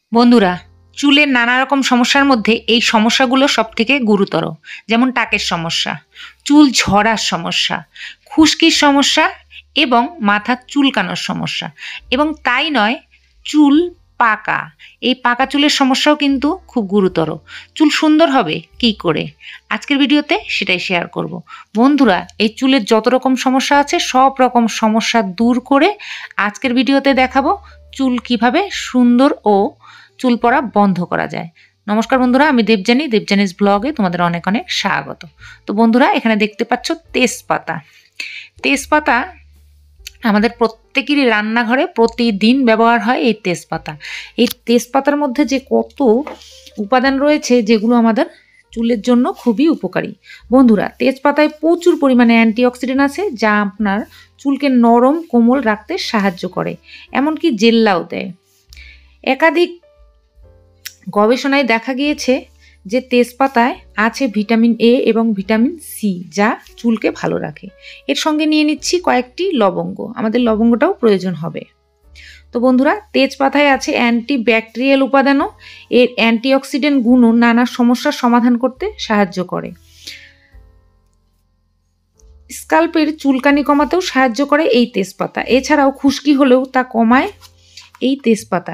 বন্ধুরা, চুলের নানা রকম সমস্যার মধ্যে এই সমস্যাগুলো সবথেকে গুরুতর। যেমন টাকের সমস্যা, চুল ঝরার সমস্যা, খুশকির সমস্যা এবং মাথার চুলকানোর সমস্যা। এবং তাই নয়, চুল পাকা, এই পাকা চুলের সমস্যাও কিন্তু খুব গুরুতর। চুল সুন্দর হবে কি করে? আজকের ভিডিওতে সেটাই শেয়ার করব। বন্ধুরা, এই চুলের যত রকম সমস্যা আছে সব রকম সমস্যা দূর করে আজকের ভিডিওতে দেখাবো চুল কিভাবে সুন্দর ও চুল পড়া বন্ধ করা যায়। নমস্কার বন্ধুরা, আমি দেবযানী, দেবযানীজ ব্লগে তোমাদের অনেক অনেক স্বাগত। তো বন্ধুরা, এখানে দেখতে পাচ্ছ তেজপাতা। তেজপাতা আমাদের প্রত্যেকেরই রান্নাঘরে প্রতিদিন ব্যবহার হয় এই তেজপাতা। এই তেজপাতার মধ্যে যে কত উপাদান রয়েছে যেগুলো আমাদের চুলের জন্য খুবই উপকারী। বন্ধুরা, তেজপাতায় প্রচুর পরিমাণে অ্যান্টিঅক্সিডেন্ট আছে যা আপনার চুলকে নরম কোমল রাখতে সাহায্য করে, এমনকি জেল্লাও দেয়। একাধিক গবেষণায় দেখা গিয়েছে যে তেজপাতায় আছে ভিটামিন এ এবং ভিটামিন সি, যা চুলকে ভালো রাখে। এর সঙ্গে নিয়ে নিচ্ছি কয়েকটি লবঙ্গ, আমাদের লবঙ্গটাও প্রয়োজন হবে। তো বন্ধুরা, তেজপাতায় আছে অ্যান্টিব্যাকটেরিয়াল উপাদানও। এর অ্যান্টিঅক্সিডেন্ট গুণও নানা সমস্যার সমাধান করতে সাহায্য করে। স্কাল্পের চুলকানি কমাতেও সাহায্য করে এই তেজপাতা। এছাড়াও খুশকি হলেও তা কমায় এই তেজপাতা।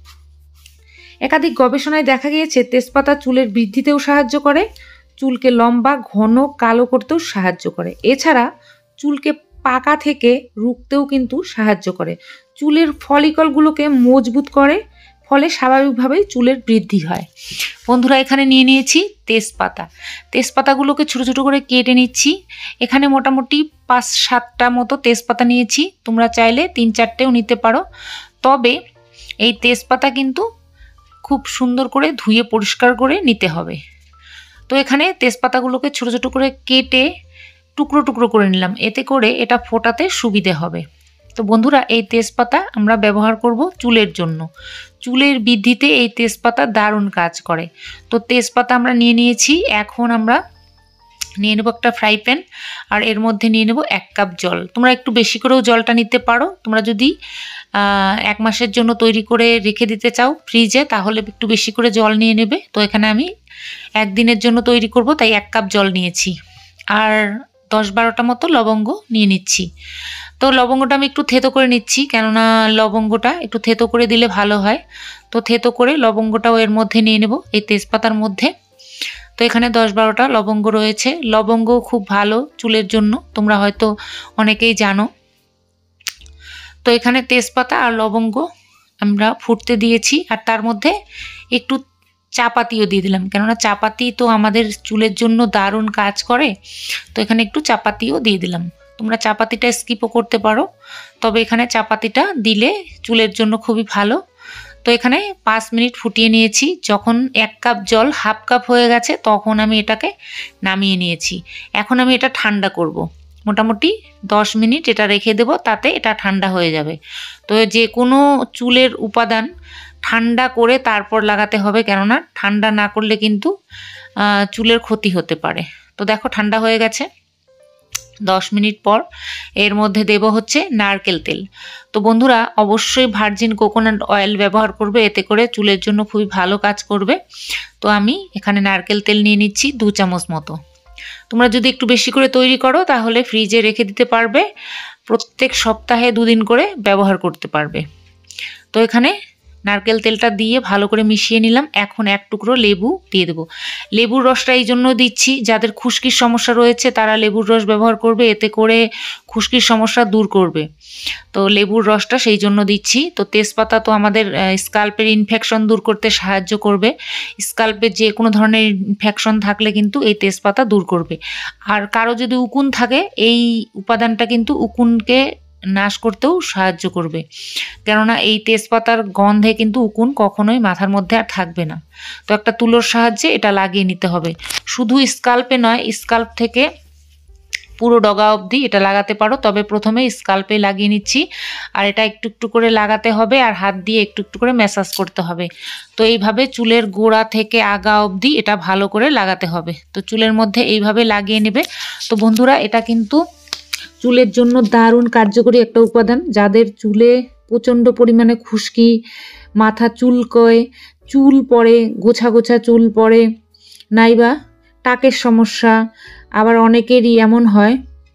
একাধিক গবেষণায় দেখা গিয়েছে তেজপাতা চুলের বৃদ্ধিতেও সাহায্য করে, চুলকে লম্বা ঘন কালো করতেও সাহায্য করে। এছাড়া চুলকে পাকা থেকে রুখতেও কিন্তু সাহায্য করে। চুলের ফলিকলগুলোকে মজবুত করে, ফলে স্বাভাবিকভাবেই চুলের বৃদ্ধি হয়। বন্ধুরা, এখানে নিয়ে নিয়েছি তেজপাতা। তেজপাতাগুলোকে ছোটো ছোটো করে কেটে নিচ্ছি। এখানে মোটামুটি 5-7টা মতো তেজপাতা নিয়েছি, তোমরা চাইলে 3-4টেও নিতে পারো। তবে এই তেজপাতা কিন্তু খুব সুন্দর করে ধুয়ে পরিষ্কার করে নিতে হবে। তো এখানে তেজপাতাগুলোকে ছোটো ছোটো করে কেটে টুকরো টুকরো করে নিলাম, এতে করে এটা ফোটাতে সুবিধে হবে। তো বন্ধুরা, এই তেজপাতা আমরা ব্যবহার করব চুলের জন্য। চুলের বৃদ্ধিতে এই তেজপাতা দারুণ কাজ করে। তো তেজপাতা আমরা নিয়ে নিয়েছি। এখন আমরা নিয়ে নেব একটা ফ্রাই প্যান, আর এর মধ্যে নিয়ে নেব 1 কাপ জল। তোমরা একটু বেশি করেও জলটা নিতে পারো। তোমরা যদি 1 মাসের জন্য তৈরি করে রেখে দিতে চাও ফ্রিজে, তাহলে একটু বেশি করে জল নিয়ে নেবে। তো এখানে আমি 1 দিনের জন্য তৈরি করব, তাই 1 কাপ জল নিয়েছি। আর 10-12টা মতো লবঙ্গ নিয়ে নিচ্ছি। তো লবঙ্গটা আমি একটু থেতো করে নিচ্ছি, কেননা লবঙ্গটা একটু থেতো করে দিলে ভালো হয়। তো থেতো করে লবঙ্গটাও এর মধ্যে নিয়ে নেব, এই তেজপাতার মধ্যে। তো এখানে 10-12টা লবঙ্গ রয়েছে। লবঙ্গ খুব ভালো চুলের জন্য, তোমরা হয়তো অনেকেই জানো। তো এখানে তেজপাতা আর লবঙ্গ আমরা ফুটতে দিয়েছি, আর তার মধ্যে একটু চাপাতিও দিয়ে দিলাম, কেননা চাপাতি তো আমাদের চুলের জন্য দারুণ কাজ করে। তো এখানে একটু চাপাতিও দিয়ে দিলাম। তোমরা চাপাতিটা স্কিপও করতে পারো, তবে এখানে চাপাতিটা দিলে চুলের জন্য খুবই ভালো। তো এখানে 5 মিনিট ফুটিয়ে নিয়েছি। যখন 1 কাপ জল 1/2 কাপ হয়ে গেছে, তখন আমি এটাকে নামিয়ে নিয়েছি। এখন আমি এটা ঠান্ডা করব। মোটামুটি 10 মিনিট এটা রেখে দেব, তাতে এটা ঠান্ডা হয়ে যাবে। তো যে কোনো চুলের উপাদান ঠান্ডা করে তারপর লাগাতে হবে, কেননা ঠান্ডা না করলে কিন্তু চুলের ক্ষতি হতে পারে। তো দেখো, ঠান্ডা হয়ে গেছে। 10 মিনিট পর এর মধ্যে দেব হচ্ছে নারকেল তেল। তো বন্ধুরা, অবশ্যই ভার্জিন কোকোনাট অয়েল ব্যবহার করবে, এতে করে চুলের জন্য খুবই ভালো কাজ করবে। তো আমি এখানে নারকেল তেল নিয়ে নিচ্ছি 2 চামচ মতো। তোমরা যদি একটু বেশি করে তৈরি করো তাহলে ফ্রিজে রেখে দিতে পারবে, প্রত্যেক সপ্তাহে 2 দিন করে ব্যবহার করতে পারবে। তো এখানে নারকেল তেলটা দিয়ে ভালো করে মিশিয়ে নিলাম। এখন 1 টুকরো লেবু দিয়ে দেবো। লেবুর রসটা এই জন্য দিচ্ছি, যাদের খুশকির সমস্যা রয়েছে তারা লেবুর রস ব্যবহার করবে, এতে করে খুশকির সমস্যা দূর করবে। তো লেবুর রসটা সেই জন্য দিচ্ছি। তো তেজপাতা তো আমাদের স্কাল্পের ইনফেকশন দূর করতে সাহায্য করবে। স্কাল্পে যে কোনো ধরনের ইনফেকশন থাকলে কিন্তু এই তেজপাতা দূর করবে। আর কারো যদি উকুন থাকে, এই উপাদানটা কিন্তু উকুনকে নাশ করতেও সাহায্য করবে, কেননা এই তেজপাতার গন্ধে কিন্তু উকুন কখনোই মাথার মধ্যে আর থাকবে না। তো একটা তুলোর সাহায্যে এটা লাগিয়ে নিতে হবে। শুধু স্কাল্পে নয়, স্কাল্প থেকে পুরো ডগা অবধি এটা লাগাতে পারো, তবে প্রথমে স্কাল্পে লাগিয়ে নিচ্ছি। আর এটা একটু একটু করে লাগাতে হবে, আর হাত দিয়ে একটু একটু করে ম্যাসাজ করতে হবে। তো এইভাবে চুলের গোড়া থেকে আগা অবধি এটা ভালো করে লাগাতে হবে। তো চুলের মধ্যে এইভাবে লাগিয়ে নেবে। তো বন্ধুরা, এটা কিন্তু চুলের জন্য দারুণ কার্যকরী একটা উপাদান। যাদের চুলে প্রচণ্ড পরিমাণে খুশকি মাথা চুলকোয়, চুল পড়ে, গোছা গোছা চুল পড়ে, নাইবা টাকের সমস্যা। আবার অনেকেরই এমন হয়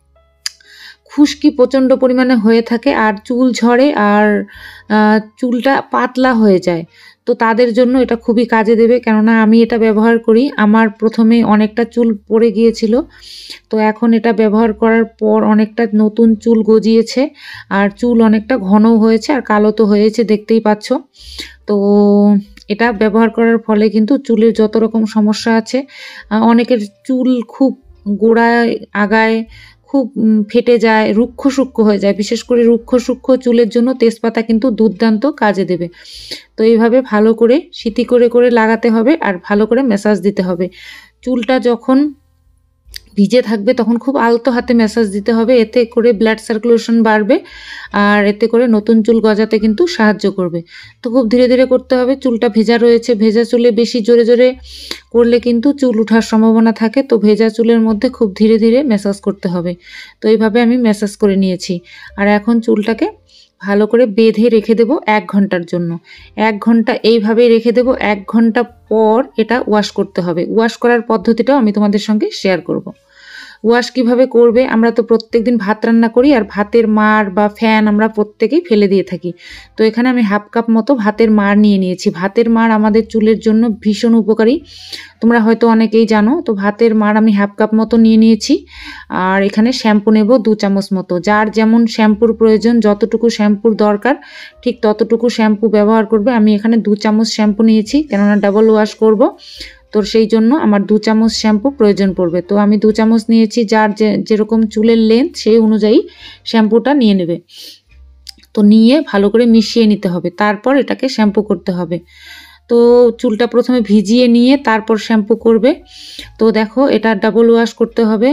খুশকি প্রচণ্ড পরিমাণে হয়ে থাকে আর চুল ঝরে আর চুলটা পাতলা হয়ে যায়। তো তাদের জন্য এটা খুবই কাজে দেবে, কেননা আমি এটা ব্যবহার করি। আমার প্রথমে অনেকটা চুল পড়ে গিয়েছিল, তো এখন এটা ব্যবহার করার পর অনেকটা নতুন চুল গজিয়েছে আর চুল অনেকটা ঘনও হয়েছে আর কালো তো হয়েছে, দেখতেই পাচ্ছ। তো এটা ব্যবহার করার ফলে কিন্তু চুলের যত রকম সমস্যা আছে, অনেকের চুল খুব গোড়ায় আগায় খুব ফেটে যায়, রুক্ষ সূক্ষ্ম হয়ে যায়। বিশেষ করে রুক্ষ সূক্ষ্ম চুলের জন্য তেজপাতা কিন্তু দুর্দান্ত কাজে দেবে। তো এইভাবে ভালো করে সিটি করে করে লাগাতে হবে আর ভালো করে ম্যাসাজ দিতে হবে। চুলটা যখন ভিজে থাকবে তখন খুব আলতো হাতে ম্যাসাজ দিতে হবে, এতে করে ব্লাড সার্কুলেশন বাড়বে আর এতে করে নতুন চুল গজাতে কিন্তু সাহায্য করবে। তো খুব ধীরে ধীরে করতে হবে। চুলটা ভেজা রয়েছে, ভেজা চুলে বেশি জোরে জোরে করলে কিন্তু চুল ওঠার সম্ভাবনা থাকে, তো ভেজা চুলের মধ্যে খুব ধীরে ধীরে ম্যাসাজ করতে হবে। তো এইভাবে আমি ম্যাসাজ করে নিয়েছি আর এখন চুলটাকে ভালো করে বেঁধে রেখে দেব 1 ঘন্টার জন্য। 1 ঘন্টা এইভাবেই রেখে দেব। 1 ঘন্টা পর এটা ওয়াশ করতে হবে। ওয়াশ করার পদ্ধতিটাও আমি তোমাদের সঙ্গে শেয়ার করব। ওয়াশ কিভাবে করবে, আমরা তো প্রত্যেকদিন ভাত রান্না করি আর ভাতের মাড় বা ফ্যান আমরা প্রত্যেকেই ফেলে দিয়ে থাকি। তো এখানে আমি হাফ কাপ মতো ভাতের মাড় নিয়ে নিয়েছি। ভাতের মাড় আমাদের চুলের জন্য ভীষণ উপকারী, তোমরা হয়তো অনেকেই জানো। তো ভাতের মাড় আমি হাফ কাপ মতো নিয়ে নিয়েছি আর এখানে শ্যাম্পু নেব 2 চামচ মতো। যার যেমন শ্যাম্পুর প্রয়োজন, যতটুকু শ্যাম্পুর দরকার ঠিক ততটুকু শ্যাম্পু ব্যবহার করবে। আমি এখানে 2 চামচ শ্যাম্পু নিয়েছি, কেননা ডাবল ওয়াশ করব, তো সেই জন্য আমার 2 চামচ শ্যাম্পু প্রয়োজন পড়বে। তো আমি 2 চামচ নিয়েছি, যার যেরকম চুলের লেন্থ সেই অনুযায়ী শ্যাম্পুটা নিয়ে নেবে। তো নিয়ে ভালো করে মিশিয়ে নিতে হবে, তারপর এটাকে শ্যাম্পু করতে হবে। তো চুলটা প্রথমে ভিজিয়ে নিয়ে তারপর শ্যাম্পু করবে। তো দেখো এটা ডাবল ওয়াশ করতে হবে।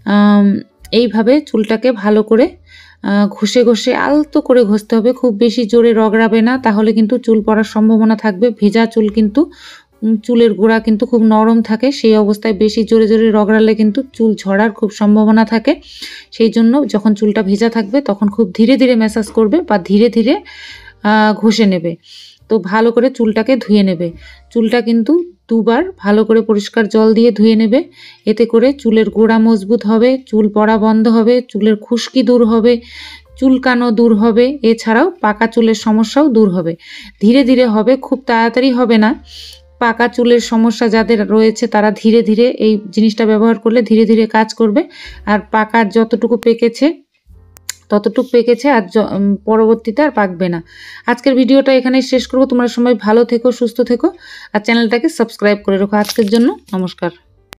এইভাবে চুলটাকে ভালো করে ঘষে ঘষে আলতো করে ঘষতে হবে, খুব বেশি জোরে রগড়াবে না, তাহলে কিন্তু চুল পড়ার সম্ভাবনা থাকবে। ভেজা চুল কিন্তু চুলের গোড়া কিন্তু খুব নরম থাকে, সেই অবস্থায় বেশি জোরে জোরে রগড়ালে কিন্তু চুল ঝরার খুব সম্ভাবনা থাকে। সেই জন্য যখন চুলটা ভেজা থাকবে তখন খুব ধীরে ধীরে ম্যাসাজ করবে বা ধীরে ধীরে ঘষে নেবে। তো ভালো করে চুলটাকে ধুয়ে নেবে। চুলটা কিন্তু 2 বার ভালো করে পরিষ্কার জল দিয়ে ধুয়ে নেবে। এতে করে চুলের গোড়া মজবুত হবে, চুল পড়া বন্ধ হবে, চুলের খুশকি দূর হবে, চুলকানো দূর হবে, এছাড়াও পাকা চুলের সমস্যাও দূর হবে। ধীরে ধীরে হবে, খুব তাড়াতাড়ি হবে না। পাকা চুলের সমস্যা যাদের রয়েছে তারা ধীরে ধীরে এই জিনিসটা ব্যবহার করলে ধীরে ধীরে কাজ করবে। আর পাকার যতটুকু পেকেছে ততটুকু পেকেছে আর পরবর্তীতে আর পাকবে না। আজকের ভিডিওটা এখানেই শেষ করব। তোমরা সবাই ভালো থেকো, সুস্থ থেকো আর চ্যানেলটাকে সাবস্ক্রাইব করে রাখো। আজকের জন্য নমস্কার।